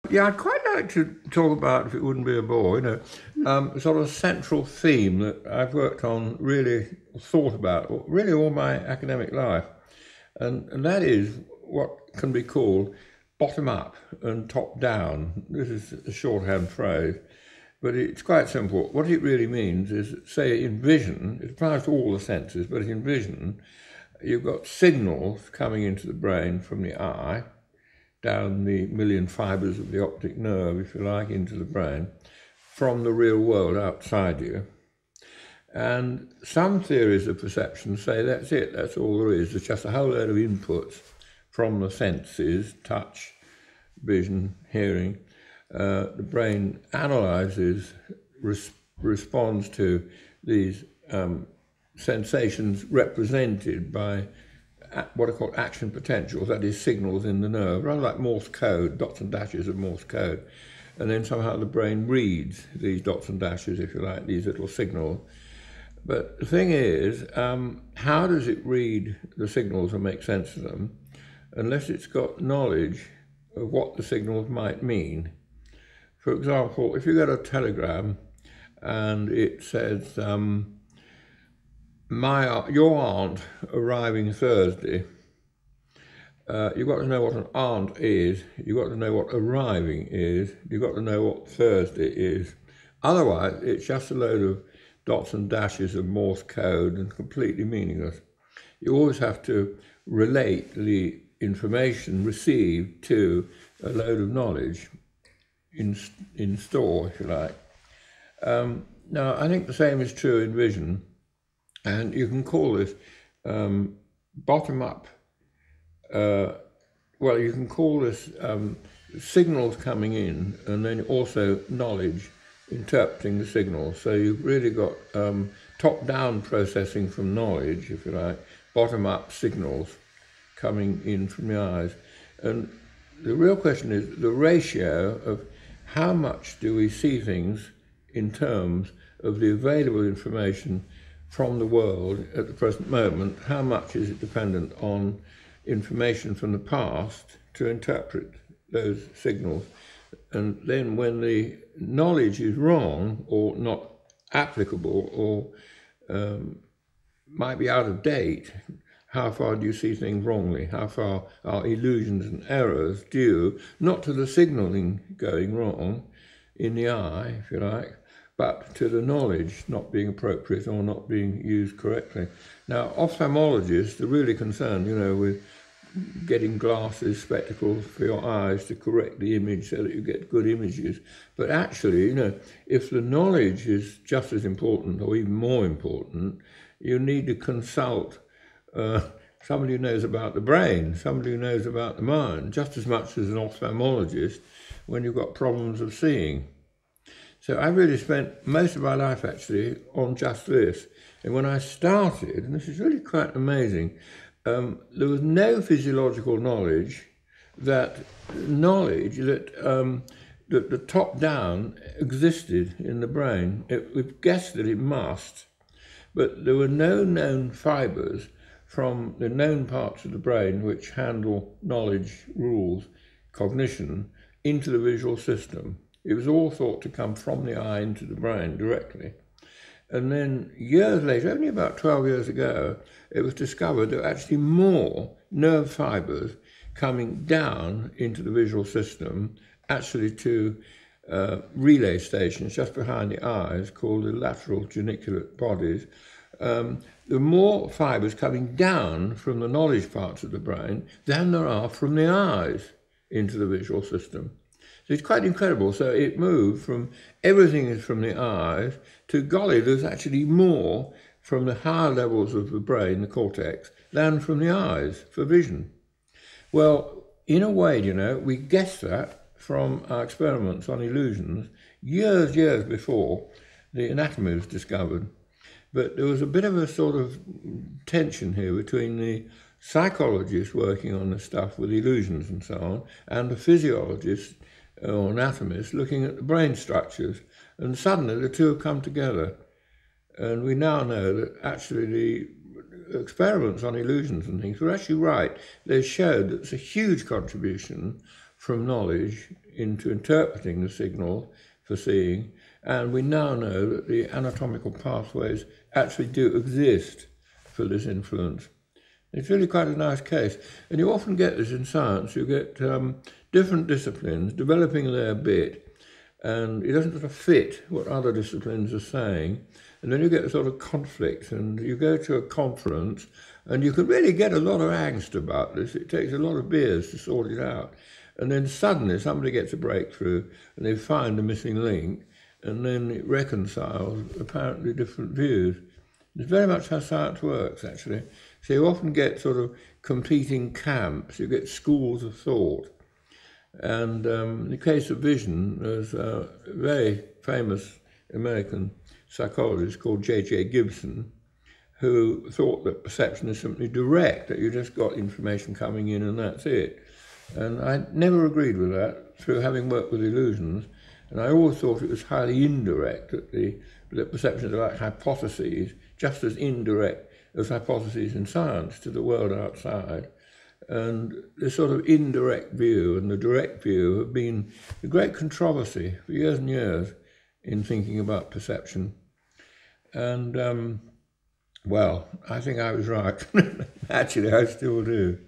Yeah, I'd quite like to talk about, if it wouldn't be a bore, sort of a central theme that I've worked on, really thought about, really all my academic life, and that is what can be called bottom up and top down. This is a shorthand phrase, but it's quite simple. What it really means is, say, in vision, it applies to all the senses, but in vision, you've got signals coming into the brain from the eye, down the million fibres of the optic nerve, if you like, into the brain, from the real world outside you. And some theories of perception say that's it, that's all there is. There's just a whole load of inputs from the senses, touch, vision, hearing. The brain analyzes, responds to these sensations represented by what are called action potentials, that is signals in the nerve, rather like Morse code, dots and dashes of Morse code. And then somehow the brain reads these dots and dashes, if you like, these little signals. But the thing is, how does it read the signals and make sense of them unless it's got knowledge of what the signals might mean? For example, if you get a telegram and it says, your aunt arriving Thursday, you've got to know what an aunt is, you've got to know what arriving is, you've got to know what Thursday is. Otherwise, it's just a load of dots and dashes of Morse code and completely meaningless. You always have to relate the information received to a load of knowledge in store, if you like. Now, I think the same is true in vision. And you can call this bottom-up, you can call this signals coming in and then also knowledge interpreting the signals. So you've really got top-down processing from knowledge, if you like, bottom-up signals coming in from the eyes. And the real question is the ratio of how much do we see things in terms of the available information from the world at the present moment, how much is it dependent on information from the past to interpret those signals? And then when the knowledge is wrong or not applicable or might be out of date, how far do you see things wrongly? How far are illusions and errors due, not to the signaling going wrong in the eye, if you like, but to the knowledge not being appropriate or not being used correctly. Now, ophthalmologists are really concerned, with getting glasses, spectacles for your eyes to correct the image so that you get good images. But actually, if the knowledge is just as important or even more important, you need to consult somebody who knows about the brain, somebody who knows about the mind, just as much as an ophthalmologist when you've got problems of seeing. So I really spent most of my life actually on just this. And when I started, and this is really quite amazing, there was no physiological knowledge that the top down existed in the brain. We've guessed that it must, but there were no known fibres from the known parts of the brain which handle knowledge, rules, cognition, into the visual system. It was all thought to come from the eye into the brain directly. And then years later, only about 12 years ago, it was discovered there were actually more nerve fibres coming down into the visual system, actually to relay stations just behind the eyes called the lateral geniculate bodies. There are more fibres coming down from the knowledge parts of the brain than there are from the eyes into the visual system. So it's quite incredible. So it moved from everything is from the eyes to, golly, there's actually more from the higher levels of the brain, the cortex, than from the eyes for vision. Well, in a way, we guessed that from our experiments on illusions years before the anatomy was discovered. But there was a bit of a sort of tension here between the psychologists working on the stuff with illusions and so on, and the physiologists or anatomists looking at the brain structures. And suddenly the two have come together. And we now know that actually the experiments on illusions and things were actually right. They showed that it's a huge contribution from knowledge into interpreting the signal for seeing, and we now know that the anatomical pathways actually do exist for this influence. It's really quite a nice case, and you often get this in science. You get different disciplines developing their bit, and it doesn't sort of fit what other disciplines are saying, and then you get a sort of conflict, and you go to a conference, and you can really get a lot of angst about this. It takes a lot of beers to sort it out, and then suddenly somebody gets a breakthrough, and they find the missing link, and then it reconciles apparently different views. It's very much how science works, actually. So you often get sort of competing camps, you get schools of thought. And in the case of vision, there's a very famous American psychologist called J.J. Gibson, who thought that perception is simply direct, that you just got information coming in and that's it. And I never agreed with that through having worked with illusions. And I always thought it was highly indirect, that perceptions are like hypotheses, just as indirect as hypotheses in science to the world outside. And this sort of indirect view and the direct view have been a great controversy for years and years in thinking about perception. And, well, I think I was right. Actually, I still do.